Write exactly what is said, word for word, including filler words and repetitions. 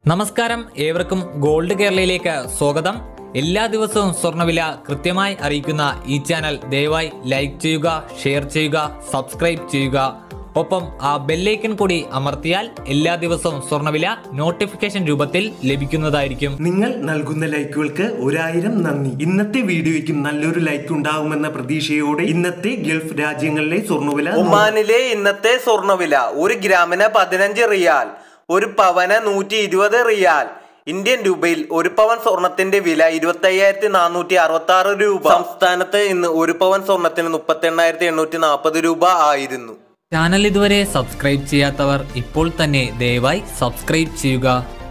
നമസ്കാരം, ഏവർക്കും ഗോൾഡ് കേരളയിലേക്ക് സ്വാഗതം. എല്ലാ ദിവസവും സ്വർണ്ണവില കൃത്യമായി അറിയിക്കുന്ന ഈ ചാനൽ ദയവായി ലൈക്ക് ചെയ്യുക, ഷെയർ ചെയ്യുക, സബ്സ്ക്രൈബ് ചെയ്യുക. ഒപ്പം ആ ബെല്ലൈക്കൺ കൂടി അമർത്തിയാൽ എല്ലാ ദിവസവും സ്വർണ്ണവില നോട്ടിഫിക്കേഷൻ രൂപത്തിൽ ലഭിക്കുന്നതായിരിക്കും. നിങ്ങൾ നൽകുന്ന ലൈക്കുകൾക്ക് ഒരായിരം നന്ദി. ഇന്നത്തെ വീഡിയോയ്ക്കും നല്ലൊരു ലൈക്ക് ഉണ്ടാകുമെന്ന പ്രതീക്ഷയോടെ ഇന്നത്തെ ഗൾഫ് രാജ്യങ്ങളിലെ സ്വർണ്ണവില. ഒമാനിലെ ഇന്നത്തെ സ്വർണ്ണവില ഒരു ഗ്രാമിന് പതിനഞ്ച് റിയാൽ, ഒരു പവന് നൂറ്റി ഇരുപത് റിയാൽ. ഇന്ത്യൻ രൂപയിൽ ഒരു പവൻ സ്വർണത്തിന്റെ വില ഇരുപത്തി അയ്യായിരത്തി നാനൂറ്റി അറുപത്തി ആറ് രൂപ. സംസ്ഥാനത്ത് ഇന്ന് ഒരു പവൻ സ്വർണത്തിന് മുപ്പത്തി എണ്ണായിരത്തി എണ്ണൂറ്റി നാൽപ്പത് രൂപ ആയിരുന്നു. ചാനൽ ഇതുവരെ സബ്സ്ക്രൈബ് ചെയ്യാത്തവർ ഇപ്പോൾ തന്നെ ദയവായി സബ്സ്ക്രൈബ് ചെയ്യുക.